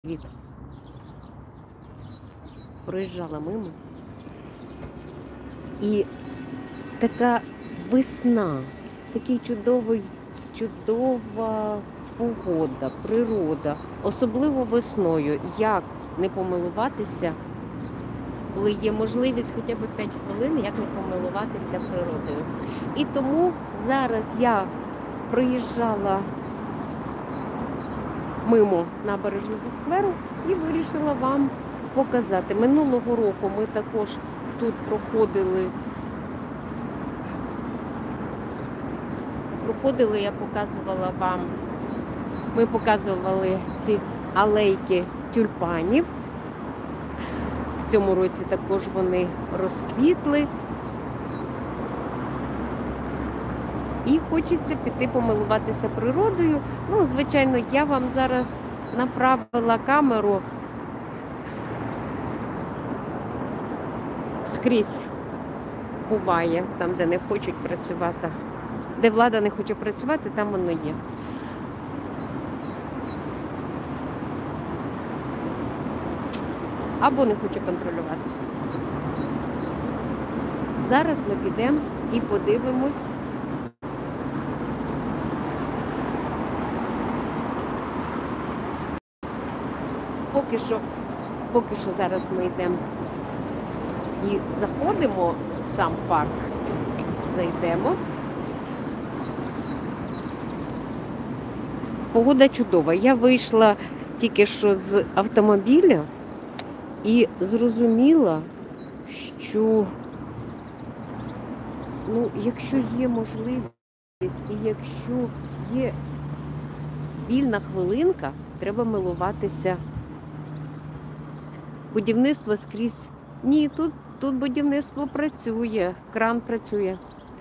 Від проїжджала мимо, і така весна, такий чудова погода, природа, особливо весною. Як не помилуватися, коли є можливість хоча б 5 хвилин, як не помилуватися природою. І тому зараз я проїжджала мимо набережного скверу і вирішила вам показати. Минулого року ми також тут проходили, я показувала вам, ми показували ці алейки тюльпанів. В цьому році також вони розквітли. І хочеться піти помилуватися природою. Ну, звичайно, я вам зараз направила камеру скрізь. Буває, там, де не хочуть працювати. Де влада не хоче працювати, там воно є. Або не хоче контролювати. Зараз ми підемо і подивимось. Поки що зараз ми йдемо і заходимо в сам парк. Зайдемо. Погода чудова. Я вийшла тільки що з автомобіля і зрозуміла, що якщо є можливість і якщо є вільна хвилинка, треба милуватися. Будівництво скрізь. Ні, тут будівництво працює, кран працює.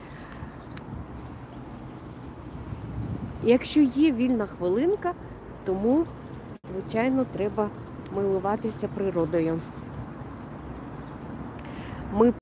Якщо є вільна хвилинка, тому, звичайно, треба милуватися природою. Ми